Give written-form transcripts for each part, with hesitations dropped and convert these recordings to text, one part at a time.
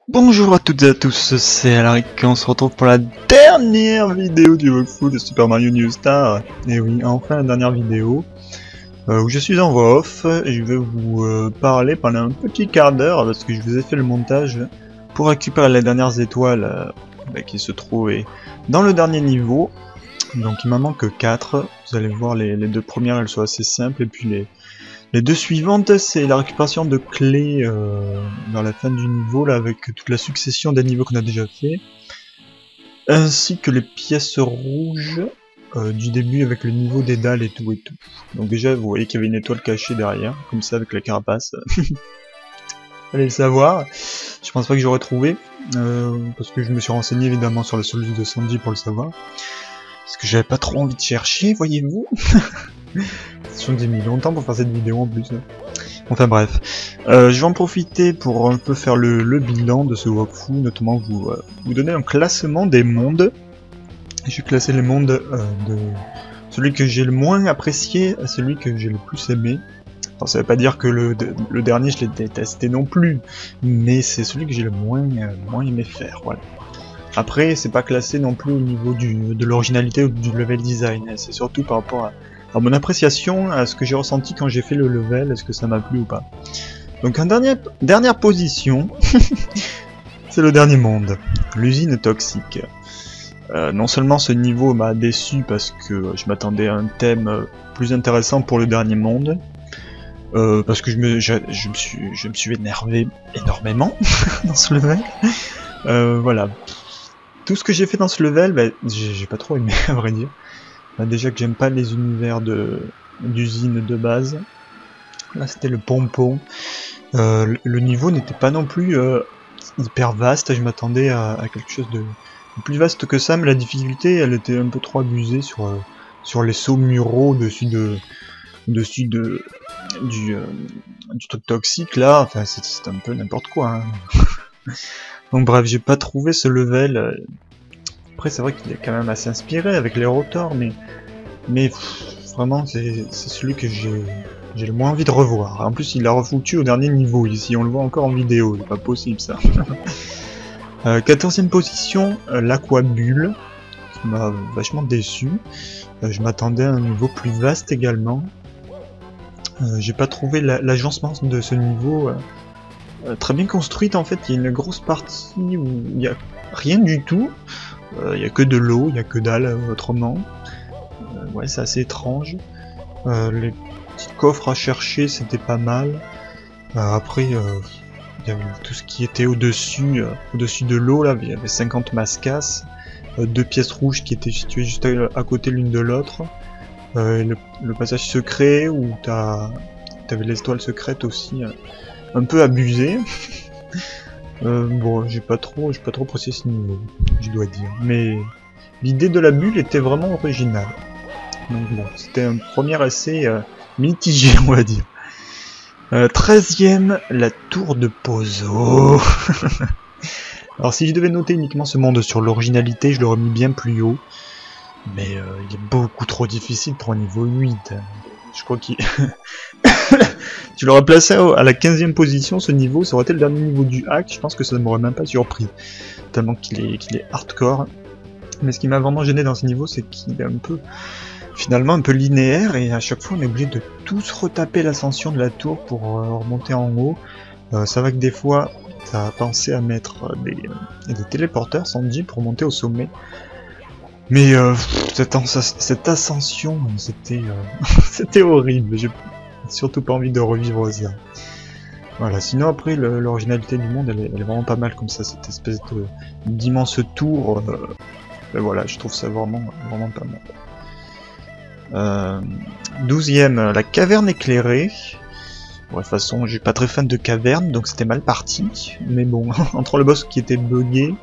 Bonjour à toutes et à tous, c'est Alaric et on se retrouve pour la dernière vidéo du walkthrough de Super Mario New Star. Et oui, enfin la dernière vidéo où je suis en voix off et je vais vous parler pendant un petit quart d'heure parce que je vous ai fait le montage pour récupérer les dernières étoiles qui se trouvaient dans le dernier niveau. Donc il m'en manque 4, vous allez voir les deux premières elles sont assez simples et puis les deux suivantes, c'est la récupération de clés vers la fin du niveau, là, avec toute la succession des niveaux qu'on a déjà fait, ainsi que les pièces rouges du début avec le niveau des dalles et tout et tout. Donc déjà, vous voyez qu'il y avait une étoile cachée derrière, comme ça avec la carapace. Allez le savoir. Je pense pas que j'aurais trouvé, parce que je me suis renseigné évidemment sur la solution de Sandy pour le savoir. Parce que j'avais pas trop envie de chercher, voyez-vous. Je me mis longtemps pour faire cette vidéo en plus. Enfin bref, je vais en profiter pour un peu faire le bilan de ce walkthrough, notamment vous donner un classement des mondes. Je vais classer les mondes de celui que j'ai le moins apprécié à celui que j'ai le plus aimé. Alors, ça veut pas dire que le dernier je l'ai détesté non plus, mais c'est celui que j'ai le moins aimé faire, voilà. Après, c'est pas classé non plus au niveau de l'originalité ou du level design, c'est surtout par rapport à mon appréciation, à ce que j'ai ressenti quand j'ai fait le level, est-ce que ça m'a plu ou pas. Donc en dernière position, c'est le dernier monde, l'usine toxique. Non seulement ce niveau m'a déçu parce que je m'attendais à un thème plus intéressant pour le dernier monde, parce que je me suis énervé énormément dans ce level. Voilà. Tout ce que j'ai fait dans ce level, j'ai pas trop aimé à vrai dire. Déjà que j'aime pas les univers d'usine de base. Là c'était le pompon. Le niveau n'était pas non plus hyper vaste, je m'attendais à quelque chose de plus vaste que ça, mais la difficulté elle était un peu trop abusée sur les sauts muraux au-dessus du truc toxique là, enfin c'est un peu n'importe quoi. Hein. Donc bref, j'ai pas trouvé ce level. Après c'est vrai qu'il est quand même assez inspiré avec les rotors, mais vraiment c'est celui que j'ai le moins envie de revoir. En plus il a refoutu au dernier niveau ici, on le voit encore en vidéo, c'est pas possible ça. 14ème position, l'Aquabulle, qui m'a vachement déçu. Je m'attendais à un niveau plus vaste également. J'ai pas trouvé l'agencement de ce niveau très bien construite en fait, il y a une grosse partie où il y a rien du tout. Il y a que de l'eau, il y a que dalle autrement. Ouais, c'est assez étrange. Les petits coffres à chercher, c'était pas mal. Après, il y avait tout ce qui était au-dessus de l'eau, là, il y avait 50 mascasses, 2 pièces rouges qui étaient situées juste à côté l'une de l'autre. Le passage secret où t'avais les étoiles secrètes aussi, un peu abusé. Bon, j'ai pas trop apprécié ce niveau, je dois dire. Mais l'idée de la bulle était vraiment originale. Donc bon, c'était un premier essai mitigé, on va dire. 13ème, la tour de Pozo. Alors si je devais noter uniquement ce monde sur l'originalité, je l'aurais mis bien plus haut. Mais il est beaucoup trop difficile pour un niveau 8. Je crois qu'il... Tu l'aurais placé à la 15ème position, ce niveau, ça aurait été le dernier niveau du hack, je pense que ça ne m'aurait même pas surpris. Tellement qu'il est hardcore. Mais ce qui m'a vraiment gêné dans ce niveau, c'est qu'il est finalement un peu linéaire, et à chaque fois on est obligé de tous retaper l'ascension de la tour pour remonter en haut. Ça va que des fois, t'as pensé à mettre des téléporteurs, Sandy, pour monter au sommet. Mais cette ascension, c'était horrible, j'ai surtout pas envie de revivre ça. Voilà, sinon après l'originalité du monde elle est vraiment pas mal comme ça, cette espèce d'immense tour, voilà, je trouve ça vraiment pas mal. 12ème, la caverne éclairée. Bon, de toute façon, j'ai pas très fan de caverne, donc c'était mal parti. Mais bon, entre le boss qui était buggé,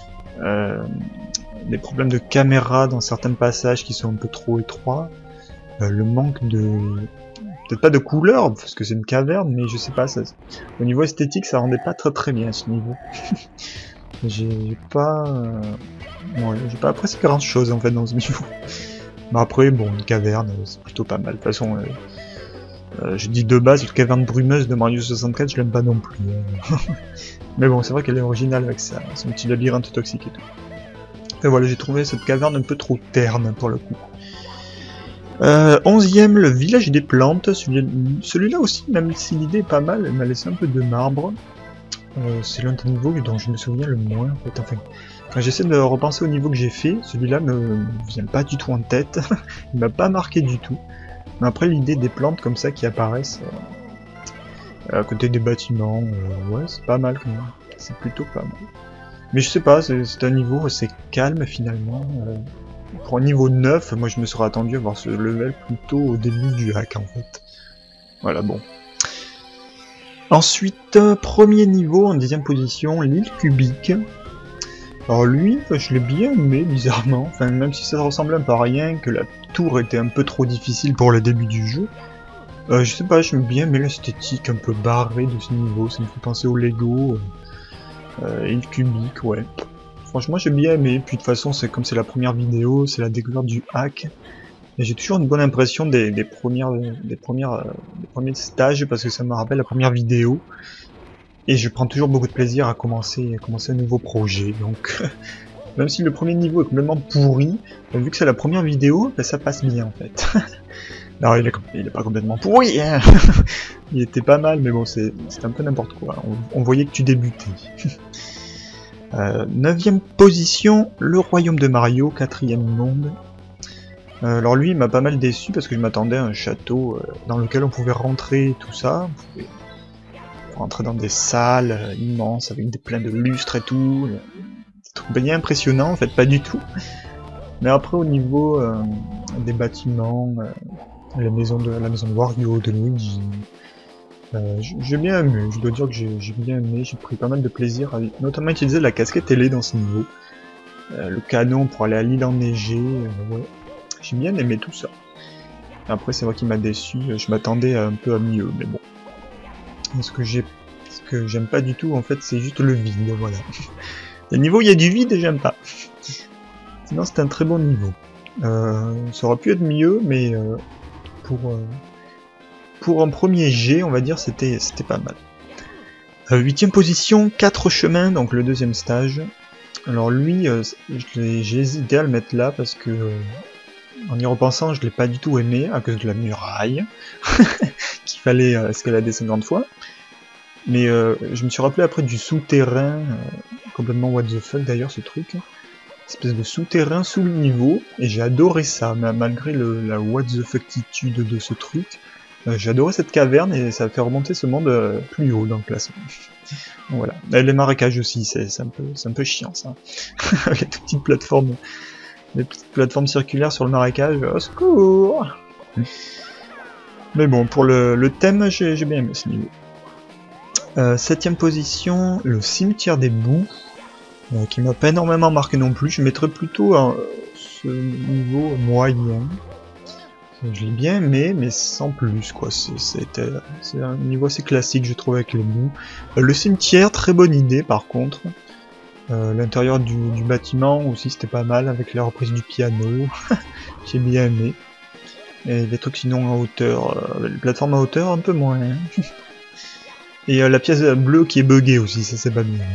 des problèmes de caméra dans certains passages qui sont un peu trop étroits, le manque de... peut-être pas de couleur, parce que c'est une caverne, mais je sais pas, au niveau esthétique, ça rendait pas très bien ce niveau. J'ai pas apprécié grand chose en fait dans ce niveau. Mais après, bon, une caverne, c'est plutôt pas mal. De toute façon, je dis de base, la caverne brumeuse de Mario 64, je l'aime pas non plus. Mais bon, c'est vrai qu'elle est originale avec ça, son petit labyrinthe toxique et tout. Et voilà, j'ai trouvé cette caverne un peu trop terne pour le coup. 11ème, le village des plantes. Celui-là aussi, même si l'idée est pas mal, elle m'a laissé un peu de marbre. C'est l'un des niveaux dont je me souviens le moins en fait. Enfin, quand j'essaie de repenser au niveau que j'ai fait, celui-là me vient pas du tout en tête. Il m'a pas marqué du tout. Mais après, l'idée des plantes comme ça qui apparaissent à côté des bâtiments, ouais, c'est pas mal quand même. C'est plutôt pas mal. Mais je sais pas, c'est un niveau assez calme finalement. Pour un niveau 9, moi je me serais attendu à voir ce level plutôt au début du hack en fait. Voilà, bon. Ensuite, premier niveau en 10ème position, l'île cubique. Alors lui, je l'ai bien aimé bizarrement, enfin même si ça ressemblait un peu à rien, que la tour était un peu trop difficile pour le début du jeu. Je sais pas, j'aime bien mais l'esthétique un peu barrée de ce niveau, ça me fait penser au Lego. Île cubique, ouais. Franchement j'ai bien aimé, puis de toute façon c'est comme c'est la première vidéo, c'est la découverte du hack. Et j'ai toujours une bonne impression des premiers stages parce que ça me rappelle la première vidéo. Et je prends toujours beaucoup de plaisir à commencer un nouveau projet. Donc même si le premier niveau est complètement pourri, vu que c'est la première vidéo, ben, ça passe bien en fait. Non, il est pas complètement pourri, hein. Il était pas mal, mais bon, c'est un peu n'importe quoi. On voyait que tu débutais. 9ème position, le royaume de Mario, 4ème monde. Alors lui, il m'a pas mal déçu parce que je m'attendais à un château dans lequel on pouvait rentrer tout ça. On pouvait rentrer dans des salles immenses avec plein de lustres et tout. C'est bien impressionnant, en fait, pas du tout. Mais après, au niveau des bâtiments, la maison de Wario, de Luigi, j'ai bien aimé. Je dois dire que j'ai bien aimé. J'ai pris pas mal de plaisir à notamment utiliser la casquette télé dans ce niveau. Le canon pour aller à l'île enneigée, ouais. J'ai bien aimé tout ça. Après, c'est vrai qu'il m'a déçu. Je m'attendais un peu à mieux, mais bon. Ce que j'aime pas du tout, en fait, c'est juste le vide, voilà. Le niveau où il y a du vide, j'aime pas. Sinon, c'est un très bon niveau. Ça aurait pu être mieux, mais pour un premier jet, on va dire, c'était pas mal. 8ème position, 4 chemins, donc le 2ème stage. Alors lui, j'ai hésité à le mettre là parce que, en y repensant, je l'ai pas du tout aimé à cause de la muraille qu'il fallait escalader 50 fois. Mais je me suis rappelé après du souterrain, complètement what the fuck d'ailleurs ce truc. Espèce de souterrain sous le niveau, et j'ai adoré ça, malgré la what the fuckitude de ce truc. J'ai adoré cette caverne et ça a fait remonter ce monde plus haut dans le classement. Voilà. Et les marécages aussi, c'est un peu chiant ça. Les petites plateformes circulaires sur le marécage, au secours. Mais bon, pour le thème, j'ai bien aimé ce niveau. 7ème position, le cimetière des boues, qui m'a pas énormément marqué non plus. Je mettrais plutôt ce niveau moyen. Je l'ai bien aimé, mais sans plus, quoi. C'est un niveau assez classique, je trouve, avec les bouts. Le cimetière, très bonne idée, par contre. L'intérieur du bâtiment aussi, c'était pas mal, avec la reprise du piano. J'ai bien aimé. Et les trucs sinon en hauteur, les plateformes à hauteur, un peu moins. Hein. Et la pièce bleue qui est buggée aussi, ça c'est pas bien.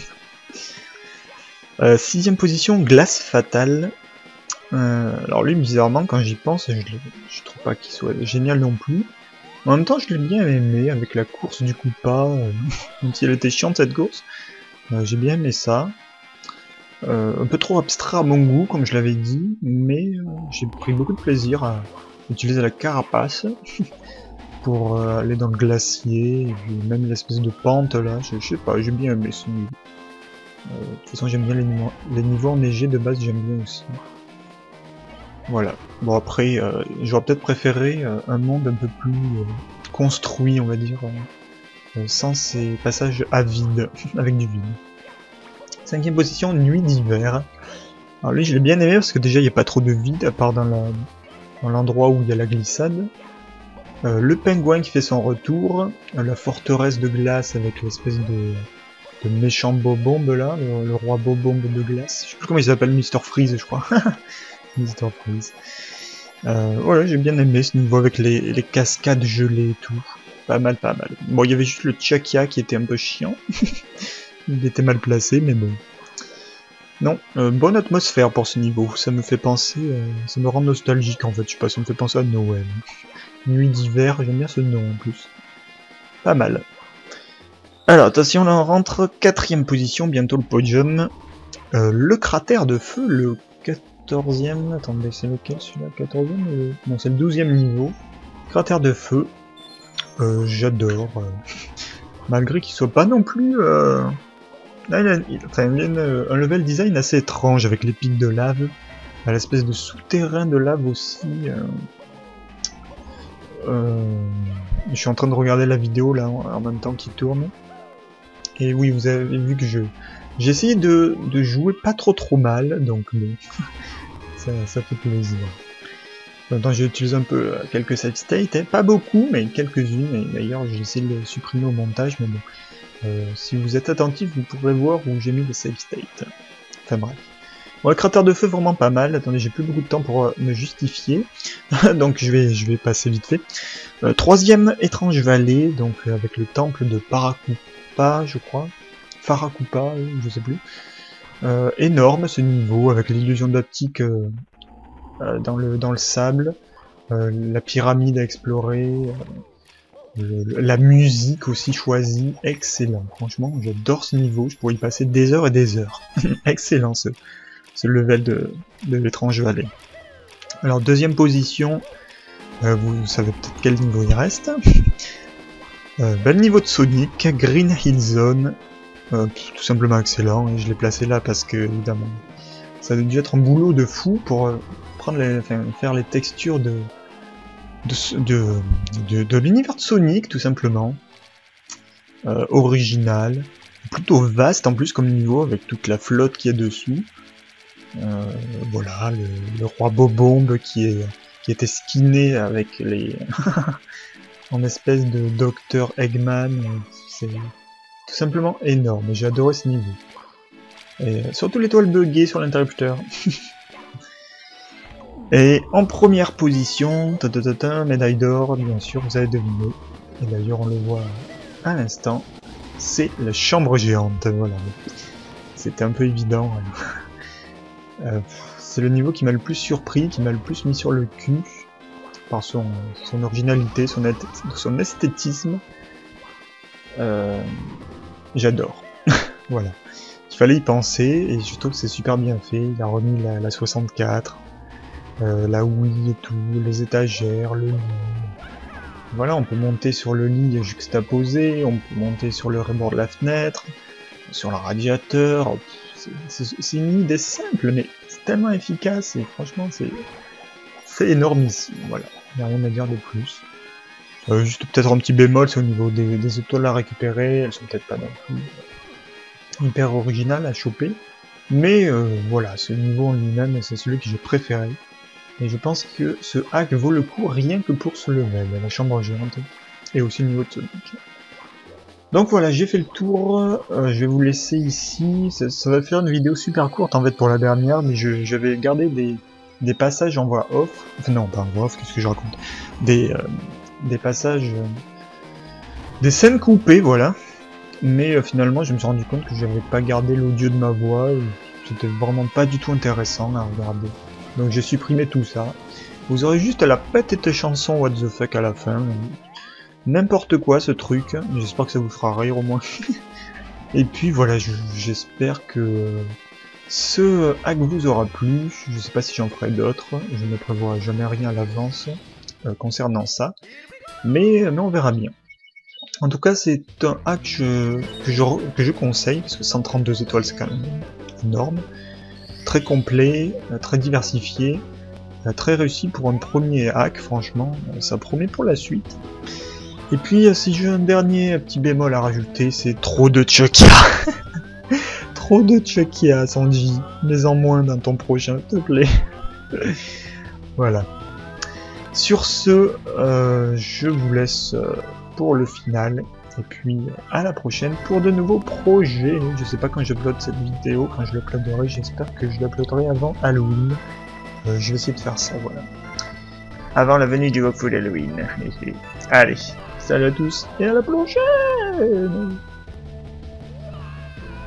6ème position, glace fatale. Alors lui, bizarrement, quand j'y pense, je trouve pas qu'il soit génial non plus. En même temps, je l'ai bien aimé avec la course du Koopa, même si elle était chiante cette course. J'ai bien aimé ça. Un peu trop abstrait à mon goût, comme je l'avais dit, mais j'ai pris beaucoup de plaisir à utiliser la carapace pour aller dans le glacier, et puis même l'espèce de pente là, je sais pas, j'ai bien aimé ce niveau. De toute façon, j'aime bien les niveaux enneigés de base, j'aime bien aussi. Voilà. Bon après, j'aurais peut-être préféré un monde un peu plus construit, on va dire, sans ces passages à vide, avec du vide. 5ème position, nuit d'hiver. Alors lui, je l'ai bien aimé parce que déjà, il n'y a pas trop de vide, à part dans l'endroit où il y a la glissade. Le pingouin qui fait son retour, la forteresse de glace avec l'espèce de méchant Bobombe là, le roi Bobombe de glace. Je sais plus comment il s'appelle, Mr. Freeze je crois. Mr. Freeze. Voilà, j'ai bien aimé ce niveau avec les cascades gelées et tout. Pas mal, pas mal. Bon, il y avait juste le Tchakia qui était un peu chiant. Il était mal placé, mais bon. Non, bonne atmosphère pour ce niveau. Ça me fait penser, ça me rend nostalgique en fait. Je sais pas, ça me fait penser à Noël. Nuit d'hiver, j'aime bien ce nom en plus. Pas mal. Alors attention, là on rentre 4ème position, bientôt le podium. Le cratère de feu, le 14ème. Attendez, c'est lequel celui-là? 14ème Non, c'est le 12ème niveau. Cratère de feu. J'adore. Malgré qu'il soit pas non plus. Là, il a un level design assez étrange avec les pics de lave, l'espèce de souterrain de lave aussi. Je suis en train de regarder la vidéo là en même temps qu'il tourne. Et oui, vous avez vu que j'ai essayé de jouer pas trop mal, donc bon, ça fait plaisir. En même temps, j'ai utilisé un peu quelques save states, hein. Pas beaucoup, mais quelques-unes. Et d'ailleurs, j'ai essayé de les supprimer au montage, mais bon. Si vous êtes attentif, vous pourrez voir où j'ai mis les save states. Enfin bref. Bon, le cratère de feu, vraiment pas mal. Attendez, j'ai plus beaucoup de temps pour me justifier. Donc je vais passer vite fait. 3ème étrange vallée, donc avec le temple de Parakupa, je crois. Farakupa, je sais plus. Énorme ce niveau, avec l'illusion d'optique dans le sable. La pyramide à explorer. La musique aussi choisie, excellent. Franchement, j'adore ce niveau, je pourrais y passer des heures et des heures. Excellent ce level de l'étrange vallée. Alors, 2ème position, vous savez peut-être quel niveau il reste. Le niveau de Sonic, Green Hill Zone, tout simplement excellent, et je l'ai placé là parce que, évidemment, ça a dû être un boulot de fou pour faire les textures de l'univers de Sonic, tout simplement. Original, plutôt vaste en plus comme niveau, avec toute la flotte qui est dessous. Voilà, le roi Bobombe qui était skinné avec les... en espèce de Dr Eggman. C'est tout simplement énorme, j'ai adoré ce niveau. Et surtout l'étoile buggée sur l'interrupteur. Et en première position, médaille d'or, bien sûr, vous avez deviné. Et d'ailleurs, on le voit à l'instant, c'est la chambre géante, voilà. C'était un peu évident. C'est le niveau qui m'a le plus surpris, qui m'a le plus mis sur le cul, par son originalité, son esthétisme. J'adore. Voilà. Il fallait y penser, et je trouve que c'est super bien fait. Il a remis la 64. La Wii et tout, les étagères, le lit. Voilà, on peut monter sur le lit juxtaposé, on peut monter sur le rebord de la fenêtre, sur le radiateur. C'est une idée simple, mais c'est tellement efficace et franchement, c'est énormissime. Voilà, il n'y a rien à dire de plus. Juste peut-être un petit bémol, c'est au niveau des étoiles à récupérer, elles sont peut-être pas non plus hyper originales à choper. Mais voilà, ce niveau en lui-même, c'est celui que j'ai préféré. Et je pense que ce hack vaut le coup rien que pour ce level, la chambre géante, et aussi le niveau de Sonic. Donc voilà, j'ai fait le tour, je vais vous laisser ici, ça va faire une vidéo super courte en fait pour la dernière, mais je vais garder des passages en voix off, enfin non pas en voix off, qu'est-ce que je raconte, des passages, des scènes coupées, voilà, mais finalement je me suis rendu compte que j'avais pas gardé l'audio de ma voix, c'était vraiment pas du tout intéressant à regarder. Donc j'ai supprimé tout ça. Vous aurez juste la petite chanson What the fuck à la fin. N'importe quoi ce truc. J'espère que ça vous fera rire au moins. Et puis voilà, j'espère que ce hack vous aura plu. Je sais pas si j'en ferai d'autres. Je ne prévois jamais rien à l'avance concernant ça. Mais on verra bien. En tout cas, c'est un hack que je conseille, parce que 132 étoiles c'est quand même énorme. Très complet, très diversifié, très réussi pour un premier hack, franchement, ça promet pour la suite. Et puis, si j'ai un dernier petit bémol à rajouter, c'est trop de Chuckia. Trop de Chuckia, Sanji, mais en moins dans ton prochain, s'il te plaît. Voilà. Sur ce, je vous laisse pour le final. Et puis à la prochaine pour de nouveaux projets. Je sais pas quand j'upload cette vidéo, quand je l'uploaderai, j'espère que je l'uploaderai avant Halloween. Je vais essayer de faire ça, voilà. Avant la venue du Wakfu d'Halloween. Allez, salut à tous et à la prochaine.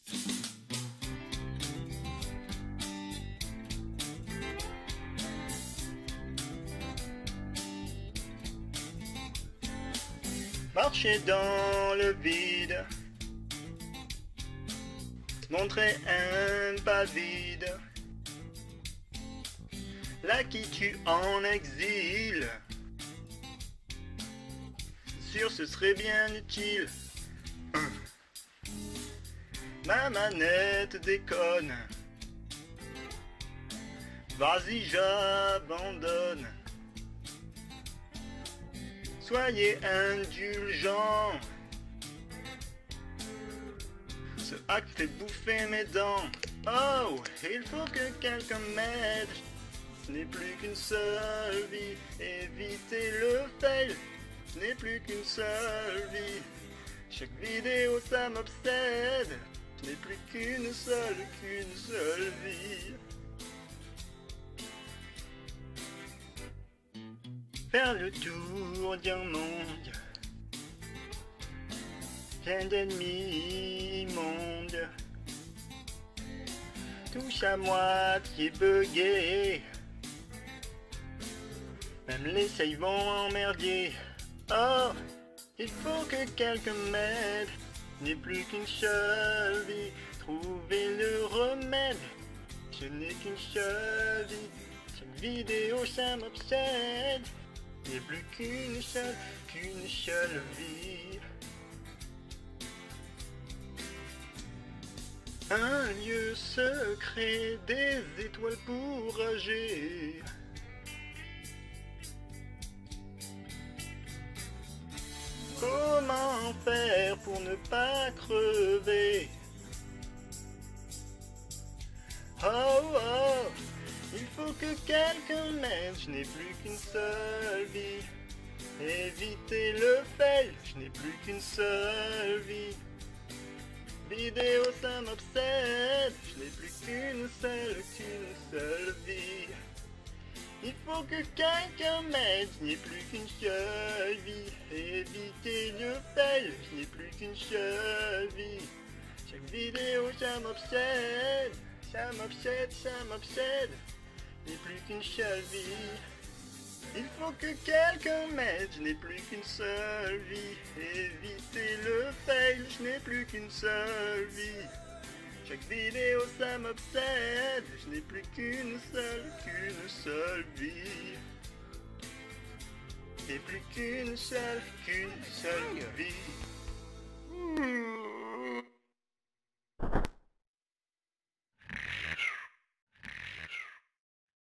Marcher dans le vide, montrer un pas vide, là qui tue en exil. Sûr ce serait bien utile. Ma manette déconne. Vas-y, j'abandonne. Soyez indulgents. Ce hack fait bouffer mes dents. Oh, il faut que quelqu'un m'aide. Ce n'est plus qu'une seule vie. Évitez le fail. Ce n'est plus qu'une seule vie. Chaque vidéo ça m'obsède. Ce n'est plus qu'une seule vie. Faire le tour d'un monde plein d'ennemis immondes, tous à moitié buggés, même les sailles vont emmerdier. Oh, il faut que quelqu'un m'aide, ce n'est plus qu'une seule vie, trouver le remède, ce n'est qu'une seule vie, chaque vidéo ça m'obsède. Ce n'est plus qu'une seule vie. Un lieu secret, des étoiles pour agir. Comment faire pour ne pas crever? Oh oh, il faut que quelqu'un m'aide, je n'ai plus qu'une seule vie. Évitez le fail, je n'ai plus qu'une seule vie. Vidéo ça m'obsède, je n'ai plus qu'une seule vie. Il faut que quelqu'un m'aide, je n'ai plus qu'une seule vie. Évitez le fail, je n'ai plus qu'une seule vie. Chaque vidéo ça m'obsède, ça m'obsède. Je n'ai plus qu'une seule vie. Il faut que quelqu'un m'aide, je n'ai plus qu'une seule vie. Évitez le fail, je n'ai plus qu'une seule vie. Chaque vidéo ça m'obsède, je n'ai plus qu'une seule vie. Je n'ai plus qu'une seule vie.